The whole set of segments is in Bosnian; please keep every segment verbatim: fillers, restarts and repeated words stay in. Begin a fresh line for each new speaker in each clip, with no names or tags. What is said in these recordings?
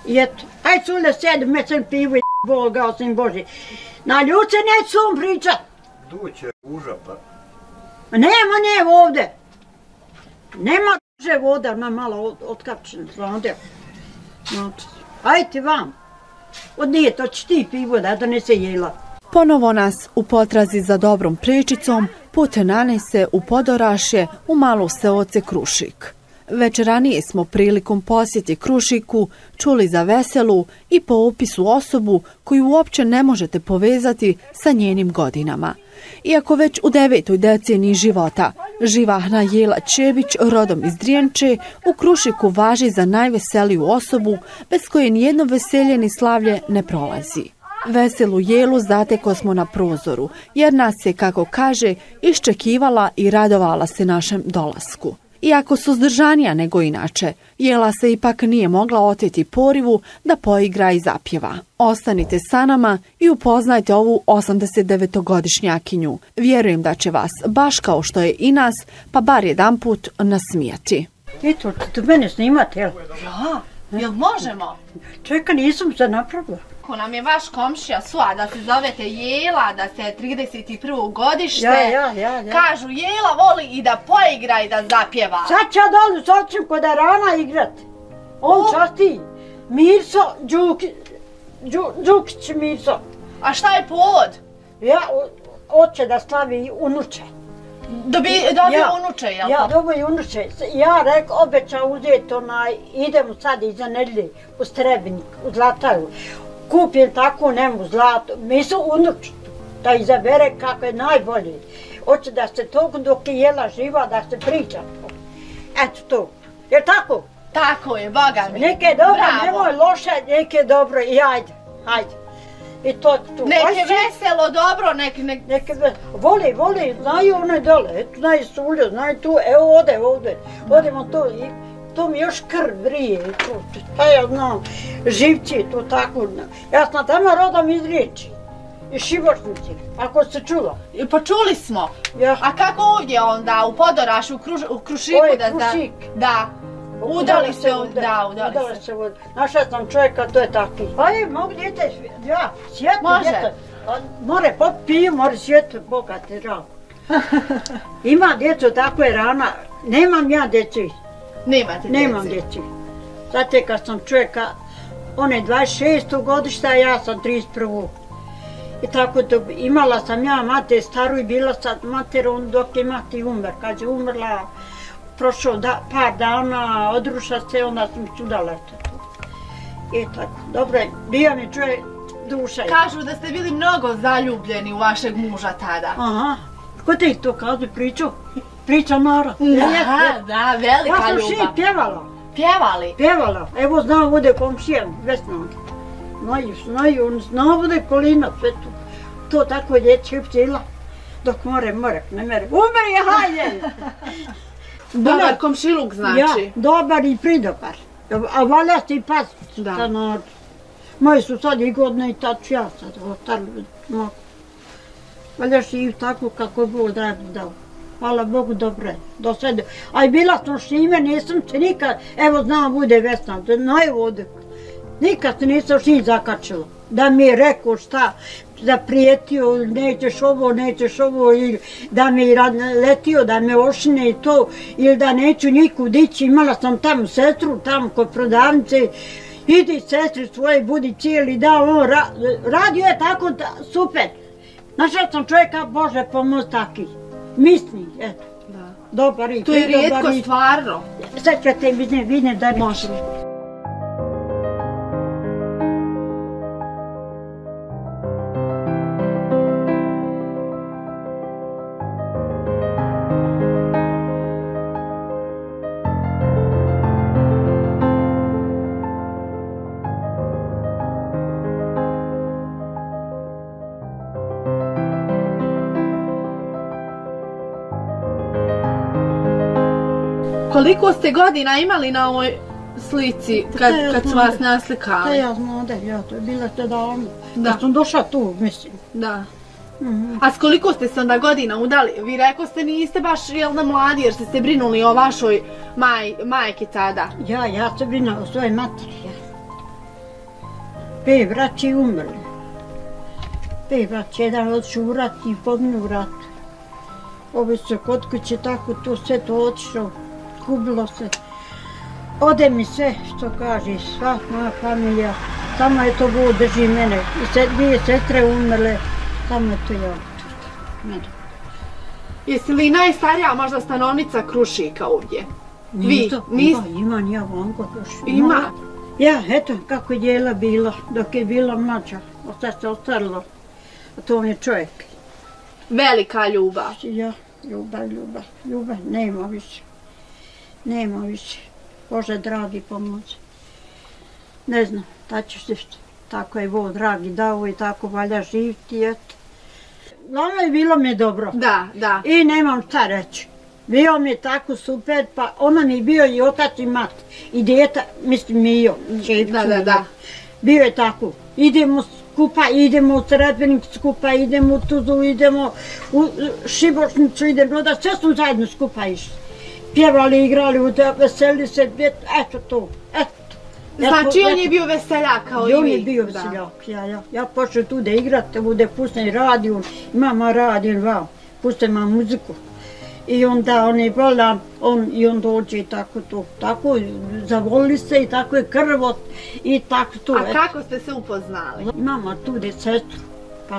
I eto, aj Sulja sjedi, me sam pivo i Boga, osim Boži. Na ljuce neće svom pričat.
Duće uža pa.
Nema nje ovde. Nema duže voda, ona malo otkačena, znate. Ajte vam. Od nije, to će ti pivo da donese jela.
Ponovo nas u potrazi za dobrom pričicom put nanese u Podorašje u malo seoce Krušik. Već ranije smo prilikom posjeti Krušiku čuli za veselu i po opisu osobu koju uopće ne možete povezati sa njenim godinama. Iako već u devetoj deceniji života živahna Jela Čebić, rodom iz Drijenče, u Krušiku važi za najveseliju osobu bez koje nijedno veselje ni slavlje ne prolazi. Veselu Jelu zateko smo na prozoru, jer nas je, kako kaže, iščekivala i radovala se našem dolasku. Iako suzdržanija nego inače, Jela se ipak nije mogla oteti porivu da poigra i zapjeva. Ostanite sa nama i upoznajte ovu osamdesetdevetogodišnjakinju. Vjerujem da će vas, baš kao što je i nas, pa bar jedanput nasmijati.
Eto, ćete mene snimati, jel?
Ja, jel možemo?
Čeka, nisam se napravila.
Ko nam je vaš komšija Sua da se zovete Jela, da ste trideset prvo godište.
Ja, ja, ja, ja.
Kažu, Jela voli i da poigra i da zapjeva.
Sad ću ja dolu s očem kod Arana igrat. On časti Mirso Đuki, Đu, Đukić Mirso.
A šta je povod?
Ja, oće da slavi unuče.
Dobi, dobio ja, unuče, jel?
Ja, dobio unuče. Ja rekao, obećao uzeti onaj, idemo sad iza nedelje u Strebnik, u Zlataju. Kupim takvu nemu zlato, mi su unuči, da izabere kako je najbolji. Hoće da se toliko dok je Jela živa, da se priča to. Eto to, je tako?
Tako je, boga mi.
Neke je dobro, nemoj loše, neke je dobro i ajde, ajde. I to tu.
Neke veselo, dobro, neke... Nek...
Neke voli, voli, znaju one dole, eto, znaju Sulju, znaju tu, evo ode, ovdje, odemo tu i... To mi još krv vrije, pa ja znam, živci, to tako. Ja sam tamo rodom iz Riječi, iz Šibošnici, ako ste čula.
Pa čuli smo.
Ja.
A kako ovdje onda, u Podorašu, u, Kruš, u Krušiku?
Ovo je
da,
Krušik.
Da. Udali se, u, da, udali, udali se. se.
Našla sam čovjeka, to je takvi. Pa je, mogu djete, ja, svijetu djete. More popiju, more svijetu, Boga te žal. Ima djecu, tako je rana, nemam ja djeci.
Nemate djeci?
Nemam djeci. Znate, kad sam čovjeka, on je dvadeset šestog godišta, a ja sam trideset prvog I tako to, imala sam ja mate staru i bila sa materom dok je mati umr. Kad je umrla, prošao da, par dana, odruša se, onda sam sudala to. I tako, dobro je, bio mi čovjek duša.
Kažu da ste bili mnogo zaljubljeni u vašeg muža tada.
Aha, ko te to kazi pričao? Priča narod.
Da, da, velika ljubav.
Ja sam šit pjevala.
Pjevali?
Pjevala. Evo znao bude komšija, Vesna. Znaju, znaju, znao bude kolina, sve to. To tako dječe ptila. Dok more, more, ne mere. Umri, hajde!
Dobar komšiluk znači.
Ja, dobar i pridobar. A valja se i pas sa narod. Moji su sad i godne i tad ću ja sad ostali. Valja se i tako kako Bog da je dao. Hvala Bogu, dobro je, do sada. A i bila sam s njime, nisam se nikad, evo znam, bude Vesna, znaju ovdje. Nikad se nisam s njim zakačila. Da mi je rekao šta, zaprijetio, nećeš ovo, nećeš ovo, ili da mi je letio, da me ošine i to, ili da neću nikud ići. Imala sam tamo sestru, tamo kod prodavnice. Idi sestri svoje, budi cijeli dan, on ra, radio je tako da, super. Našla sam čovjeka, Bože pomoz taki. Misli, eto.
Da.
Dobar i
to je rijetko stvarno.
Sad ću te vidne, vidne da
može. Koliko ste godina imali na ovoj slici kad, kad su vas naslikali?
Da ja znam da ja, to je bilo te davno. Da sam došla tu, mislim.
Da. Mm-hmm. A s koliko ste se onda godina udali? Vi rekao ste niste baš jel da mladi jer ste se brinuli o vašoj maj, majke tada.
Ja, ja se brinula o svojoj materi. Ja. Pet braći umrli. Pet braći, jedan otišao u rat i poginuo u ratu. Ovi su kod kuće, tako to sve to otišao, gubilo se. Ode mi sve, što kaže, sva moja familija, samo je to Bog drži mene. I dvije sestre umrle, samo je to ja. Mene.
Jesi li najstarija možda stanovnica Krušika ovdje? Vi?
Ima, imam ja vanko još.
Ima?
Ja, eto, kako je djela bila, dok je bila mlađa. Sad se ostarilo, a to on je čovjek.
Velika ljubav.
Ja, ljubav, ljubav, ljubav, nema više. Nema više. Bože dragi pomoći. Ne znam, ta ćeš se, tako je Bog dragi dao i tako valja živiti, eto. Glavno je bilo mi dobro.
Da, da.
I nemam šta reći. Bio mi je tako super, pa ona mi je bio i otac i mat. I djeta, mislim Mijo, čepcu.
Da, da, da.
Bio je tako. Idemo skupa, idemo u Srebrenicu skupa, idemo u Tuzlu, idemo u Šibošnicu, idemo, da sve smo zajedno skupa išli. Pjevali, igrali, veselili se, eto to, eto.
Znači on je bio veseljak kao i vi?
On je bio veseljak, ja, ja. Ja počeo tu da igrate, bude pustim radio, imamo radio, wow, pustim muziku. I onda on je vola, on i on dođe i tako to, tako zavoli se i tako je krvot i tako to.
A kako ste se upoznali?
Imamo tu de sestru, pa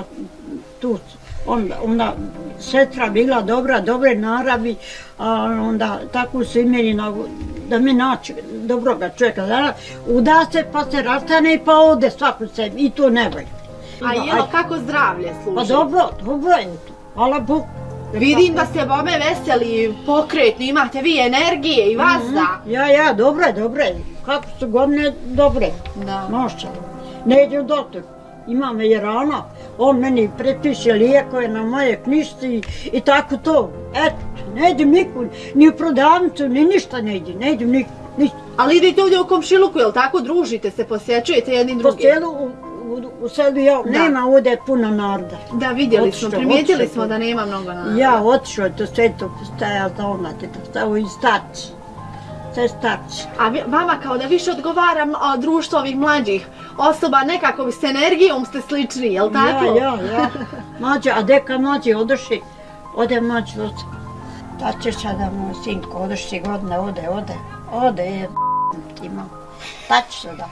tu onda, onda sestra bila dobra, dobre naravi, a onda tako su imeli da mi naći dobroga čovjeka. Da, uda se pa se rastane pa ode svaku sebi i to ne volje.
A jelo kako zdravlje služi?
Pa dobro, dobro je to, hvala Bogu.
Vidim da ste bome veseli, pokretni, imate vi energije i vazda.
Ja, ja, dobro je, dobro je. Kako su godine, dobro je.
Da.
Može. Ne idem doktor. Ima me je rana, on meni prepiše lijekove na moje knjižice i tako to. Eto, ne idem nikud, ni u prodavnicu, ni ništa ne idem, ne idem nikud, ništa.
Ali idete ovdje u komšiluku, jel tako, družite se, posjećujete jednim drugim?
Po selu, u selu ja, nema ovdje puno naroda.
Da, vidjeli smo, primijetili smo da nema mnogo naroda.
Ja, otišao je to sve to, stajao za omlade, stavio i starci. Sve starci.
A vama kao da više odgovara društvo ovih mlađih osoba, nekako s energijom ste slični, jel tako?
Ja, ja, ja. Mlađe, a deka mlađi odoši, ode mlađi, ode. Da ćeš sada moj sinko, odoši godine, ode, ode, ode, je ima. Da ćeš sada.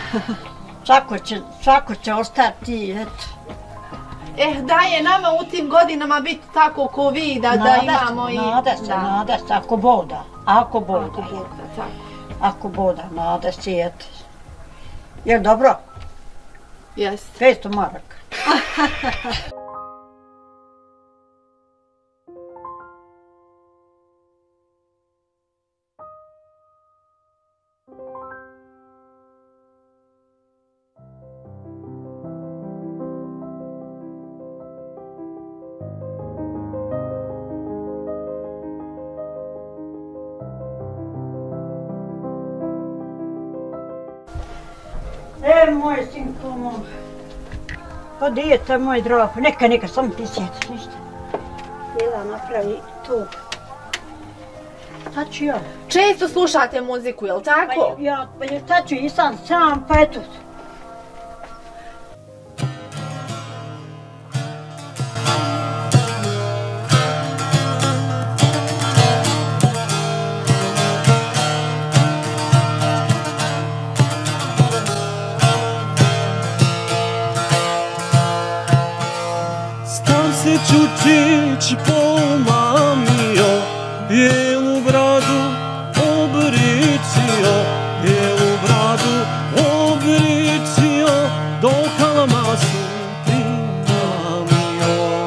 Svako će, svako će ostati, eto.
Eh, da je nama u tim godinama biti tako ko vi, da, da imamo i...
Nada se, da. Nada se, ako boda, ako boda.
Ako boda, tako.
Ako boda, nada se, eto. Jel dobro?
Jeste.
petsto maraka. E, moj sinko moj, pa dijete moj drago, neka, neka, samo ti sjetiš, ništa. Jela napravi tu. Sad ću ja.
Često slušate muziku, jel tako?
Pa ja, pa ja sad ću i sam sam, pa eto.
Čučić pomamio, bijelu bradu obricio, bijelu bradu obricio, do kalamasu primamio.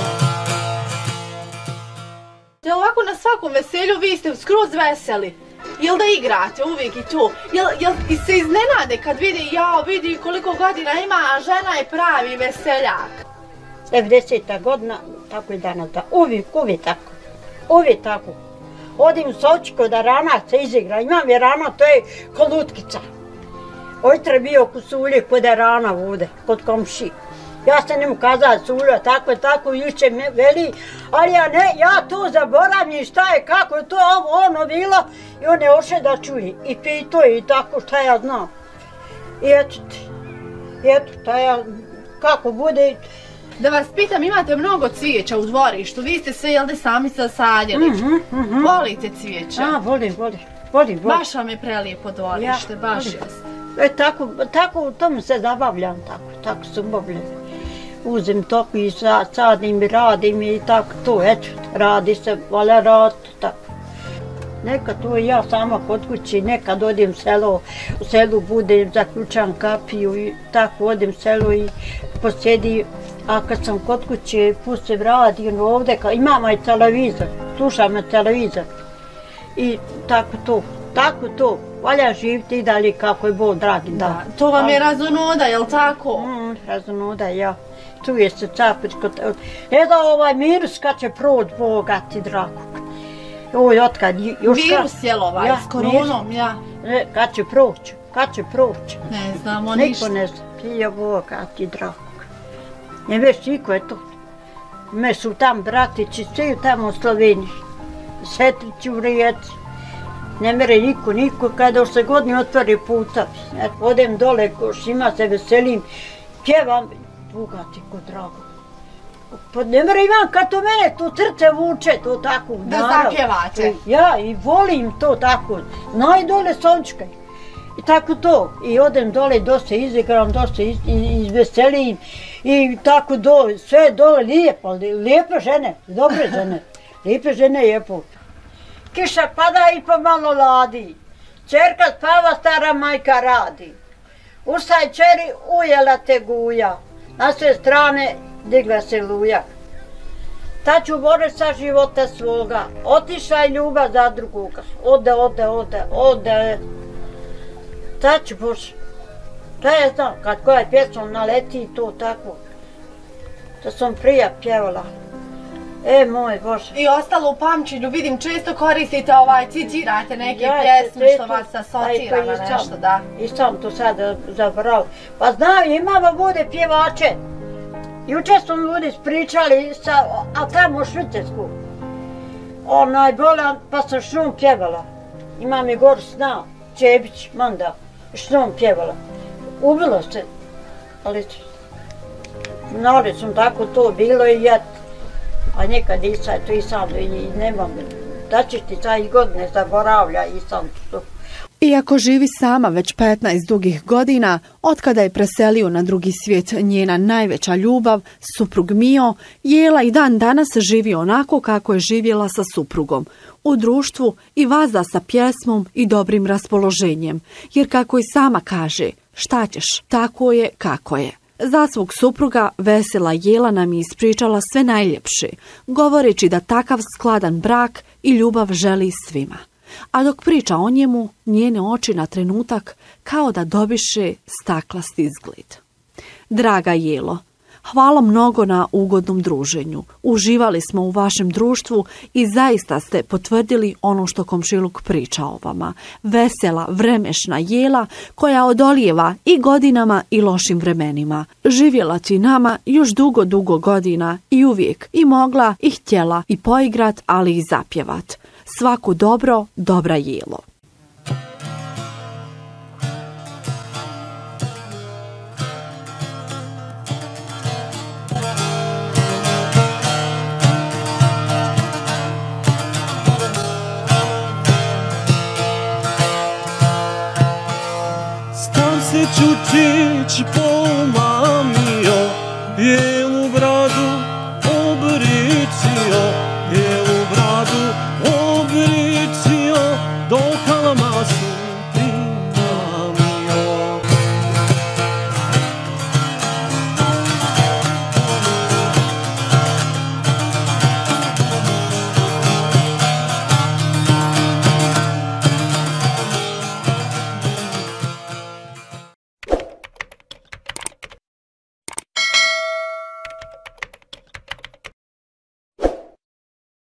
Veselju, vi ste skroz veseli. Jel da igrate uvijek i tu? Jel, jel i se iznenade kad vidi, jao, vidi koliko godina ima, a žena je pravi veseljak?
devedeseta godina, tako i danas da. Uvijek, uvijek tako. Uvijek tako. Odim s očiko da rana se izigra. Imam je rana, to je ko lutkica. Ojtra je bio kod Sulje, kod je rana ovdje, kod komši. Ja sam njemu kazala Sulja, tako je, tako juče me veli, ali ja ne, ja to zaboravim šta je, kako je to ovo, ono bilo. I on je ošao da čuje i pitao je i tako šta ja znam. I eto ti, eto šta ja, kako bude.
Da vas pitam, imate mnogo cvijeća u dvorištu, vi ste sve, jel da, sami sasadjeli?
Mm-hmm, mm-hmm.
Volite cvijeće?
A, volim, volim, volim, volim.
Baš vam je prelijepo dvorište,
Ja,
baš
volim.
jeste.
E, tako, tako u tom se zabavljam, tako, tako se bavljam. Uzem toko i sa, sadim i radim i tako to, eto, radi se, valja rad, tako. Nekad to i ja sama kod kući, nekad odim selo, u selu budem, zaključam kapiju i tako odim selo i posjedi. A kad sam kod kuće, pustim radio ovdje, imamo i televizor, slušam na televizor. I tako to, tako to, valja živjeti i dalje kako je Bog dragi da.
Da, to vam je razonoda, jel tako?
Mm, razonoda, ja. Čuje se capičko. Ne da ovaj virus kad će proći, Boga ti drago. Oj, otkad, još
virus jel ovaj,
ja,
s koronom, ja.
Ne, kad će proći, kad će proći.
Ne znamo
Niko
ništa.
ne zna, prije Boga ti drago. Ne već niko je to. Me su tam bratići, svi tamo u Sloveniji. Setrići u Rijeci. Ne mere niko, niko, kada se godini otvori puta. Odem dole, šima se veselim, pjevam, Boga ti ko drago. Pa ne mere imam kad to mene, to srce vuče, to tako.
Da zapjevate.
Ja, i volim to tako. Znaj dole sončkaj. I tako to. I odem dole, dosta izigram, dosta iz, iz, izveselim. I tako do, sve dole lijepo, lijepe žene, dobre žene. Lijepe žene lijepo. Kiša pada i pomalo ladi. Čerka spava, stara majka radi. Ustaj čeri, ujela te guja. Na sve strane digla se luja. Ta ću bore sa života svoga. Otišla je ljubav za drugoga. Ode, ode, ode, ode. Ta ću bože. Da ja znam, kad koja pjesma naleti i to tako. Da sam prija pjevala. E, moj Bože.
I ostalo u pamćenju, vidim, često koristite ovaj, citirate neke
Ja,
pjesme
te-
što
te-
vas
aj,
asocira
to
na
i sam-
nešto, da.
I sam to sada zaboravio. Pa znam, imamo bude pjevače. Juče smo ljudi spričali, sa, a tamo u Švicarsku. Onaj bolan, pa sam šnom pjevala. Imam i gor sna, Čebić, Manda, šnom pjevala. Ubilo se, ali znali sam tako to bilo i ja. A nekad i sad to i sam i nemam, da ćeš ti sad i godine zaboravlja i sam to.
Iako živi sama već petnaest dugih godina, otkada je preselio na drugi svijet njena najveća ljubav, suprug Mio, Jela i dan danas živi onako kako je živjela sa suprugom, u društvu i vazda sa pjesmom i dobrim raspoloženjem, jer kako i sama kaže, šta ćeš, tako je kako je. Za svog supruga vesela Jela nam je ispričala sve najljepše, govoreći da takav skladan brak i ljubav želi svima. A dok priča o njemu, njene oči na trenutak kao da dobiše staklasti izgled. Draga Jelo, hvala mnogo na ugodnom druženju. Uživali smo u vašem društvu i zaista ste potvrdili ono što komšiluk priča o vama. Vesela, vremešna Jela koja odolijeva i godinama i lošim vremenima. Živjela ti nama još dugo, dugo godina i uvijek i mogla i htjela i poigrat, ali i zapjevat. Svaku dobro, dobra Jelo.
Stan se ću tići po